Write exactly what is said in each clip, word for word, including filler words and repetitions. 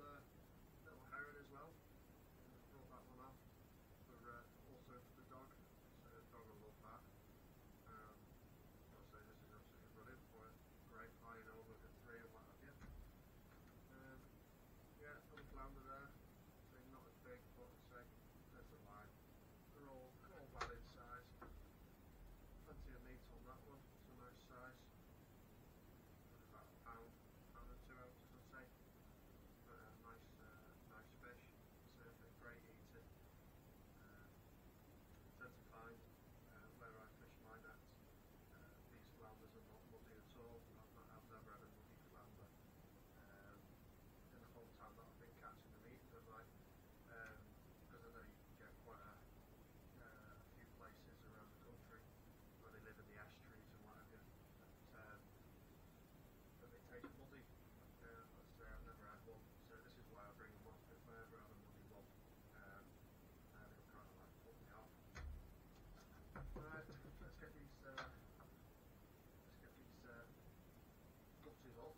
uh, little heron as well. Uh, brought that one off for uh, also for the dog. So the dog will love that. Um, I'll say this is absolutely brilliant for it. Great flying over the tree and what have you. Um, yeah, little flounder there. So not as big, but say there's the line. They're all they're all valid size. Plenty of meat on that one. It's a nice size. About a pound, pound and two ounces, I'd say. But uh, nice, uh, nice fish. Certainly great eating. Uh, tend to find uh, where I fish my nets, uh, these flounders are not muddy at all. I've, not, I've never had a muddy flounder um, in the whole time that I've been catching them, eating them. Like, um, because I know you can get quite a, uh, a few places around the country where they live in the estuaries and what have you. But, um, but they taste muddy. Uh, let's say I've never had one, so this is why I bring them up. If I ever have a muddy one, um, uh, they'll kind of like put me off. Right, let's get these. Uh, let's get these uh, gutties off.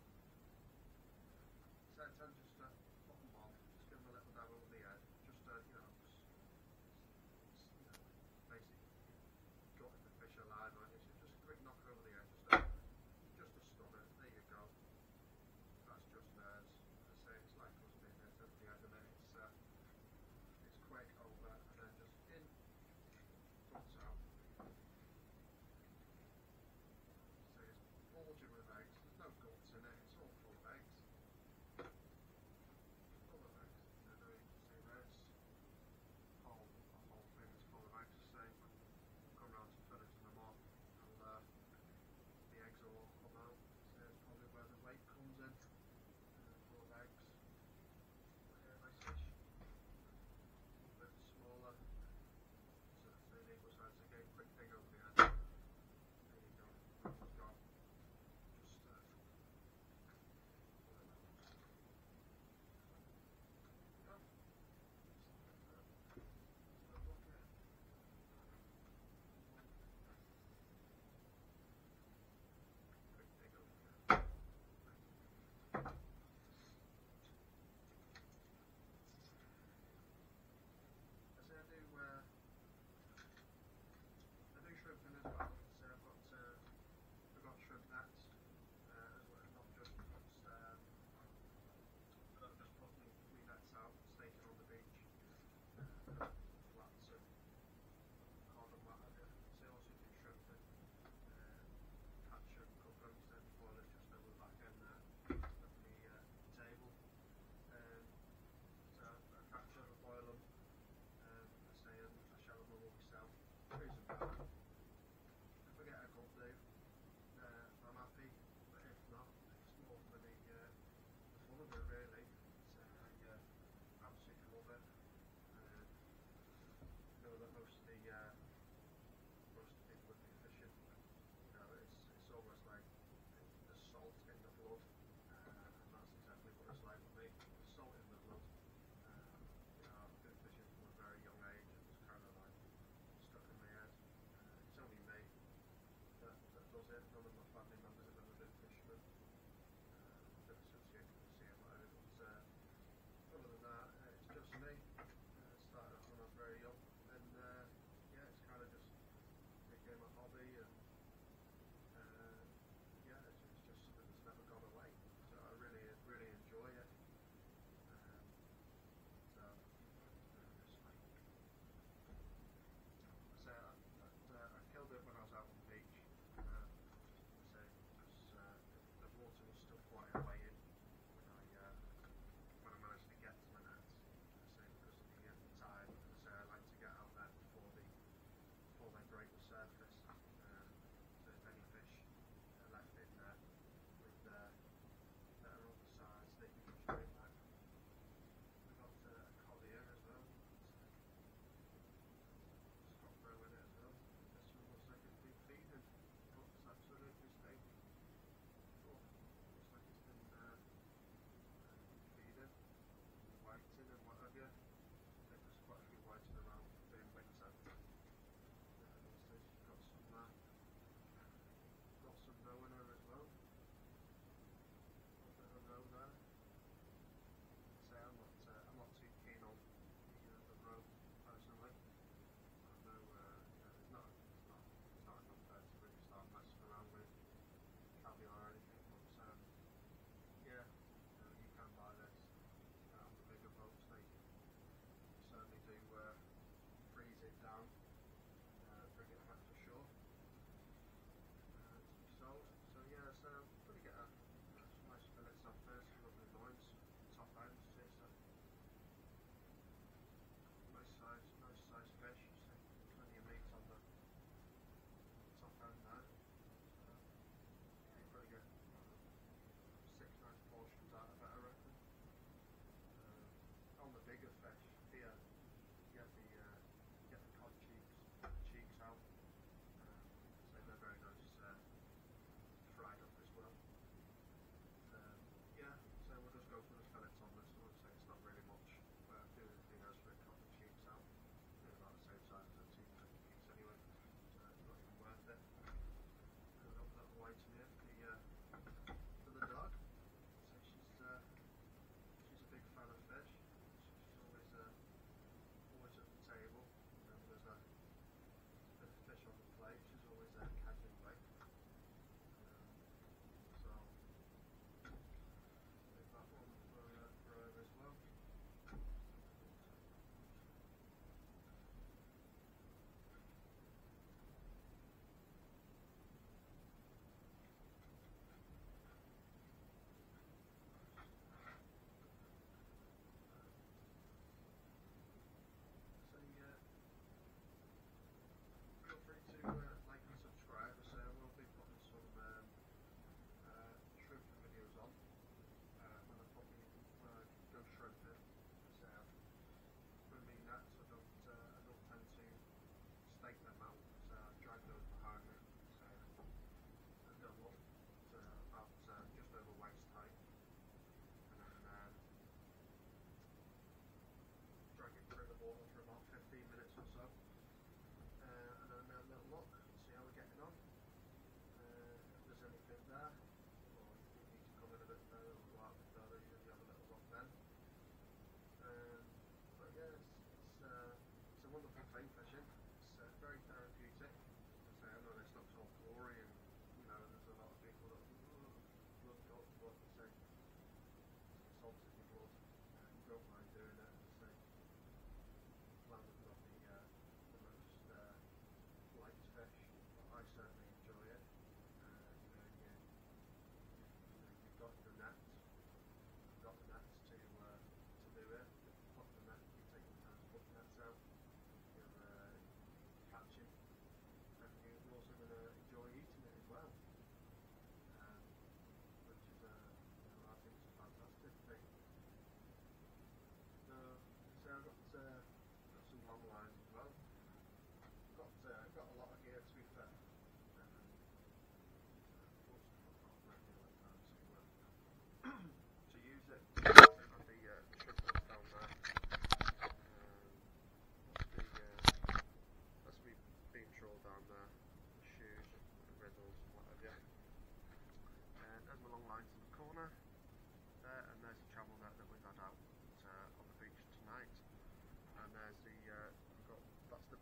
So I tend just to pop them off, just give them a little dab over the head, just uh, you know, just, just you know, basically gutting the fish alive. Like this, just a quick knock over the head, just a, just a stunner. There you go. That's just theirs. As I say, it's like us being there at the end of it. It's uh, it's quick over and then just in, guts out. So it's bulging with eggs. There's no guts in it. It's all full of eggs. Full of eggs. I know you can see there. It's whole, the whole thing is full of eggs. So we'll come round to finishing them off, and uh, the eggs will all come out. So it's probably where the weight comes in. Full of eggs. Okay, nice fish. A bit smaller. So the equal size again, quick thing over the head. There you go. We've got just uh, yeah. So look at quick thing over the head. As I do, uh, I do shrimping as well. So I've got, uh, I've got shrimp nets uh, as well, not just just, um, not just putting wee nets out, staking on the beach, uh, flats and cod and what have you. So I also do shrimping, uh, catch them, cook them, then boil it just over the back end there of the uh, table. Um, so I catch them and boil them. Um, I say um, I shall them all myself. Freeze them back. If I get a good do, uh, I'm happy. But if not, it's more for the, uh, the fun of it really. So I uh, absolutely love it. Uh, I know that most of the uh, most of the people that do fishing, you know, it's it's almost like the salt in the blood, uh, and that's exactly what it's like with me. The salt in the blood. Um, you know, I've been fishing from a very young age, and it's kind of like stuck in my head. Uh, it's only me that, that does it. None of my family members have ever been fishermen. Uh, never associated with the sea or whatever. So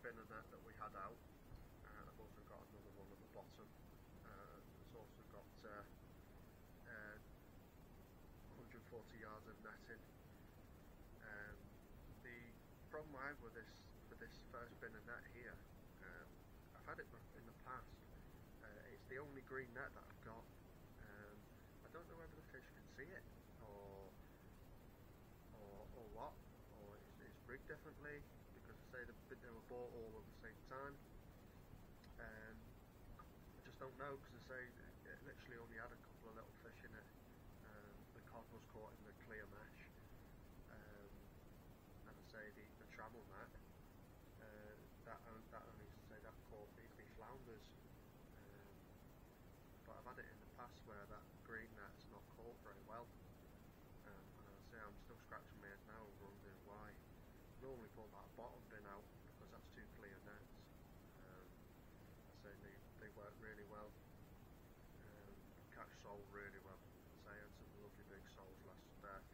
spinner net that we had out. Uh, I've also got another one at the bottom. Uh, it's also got uh, uh, one hundred forty yards of netting. Um, the problem I have with this with this first spinner net here, um, I've had it in the past. Uh, it's the only green net that I've got. Um, I don't know whether the fish can see it or or, or what, or it's, it's rigged differently, because I say they, they were bought all at the same time. Um, I just don't know, because I say it literally only had a couple of little fish in it. Um, the cod was caught in the clear mesh, um, and I say the, the trammel net, uh, that, on, that only say that caught the, the flounders. Um, but I've had it in the past where that green net's not caught very well. Um, and I say I'm still scratching my head now, wondering why. Normally pull that bottom bin out because that's two clear nets. Um, I say they, they work really well. Um, catch sole really well. I say I had some lovely big soles last uh,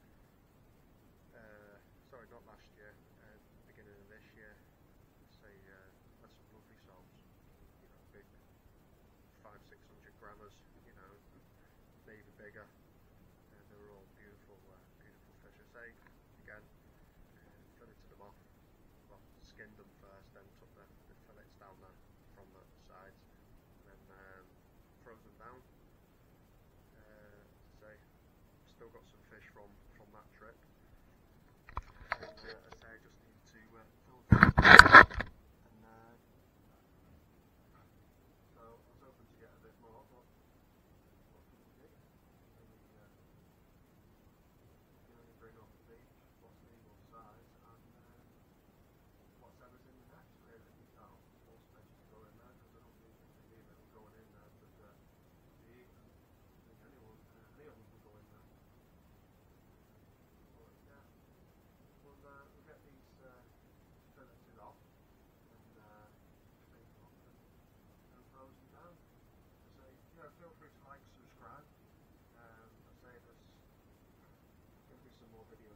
uh, sorry, not last year, uh, beginning of this year. I say uh, had some lovely soles. You know, big five, six hundred grammars. You know, maybe bigger. And they were all beautiful, uh, beautiful fish. I say again. Filleted them off, well, skinned them first, then took the, the fillets down there from the sides, and then um, froze them down. Uh, say, still got some fish from, from that trip, and uh, I say I just need to uh, fill them. And uh, so I was hoping to get a bit more, but what can you do? You only, uh, you can only bring off the beach what's legal size. Whatever's in the net, really. You can't force fish to go in there, because I don't think they leave it going in there, but uh, they eat them. I think anyone, uh, any of them can go in there. But yeah, we'll, uh, we'll get these uh, filleted off and uh, clean them up and, and froze them down. I say, you know, feel free to like, subscribe. Um, I say there's going to be some more videos.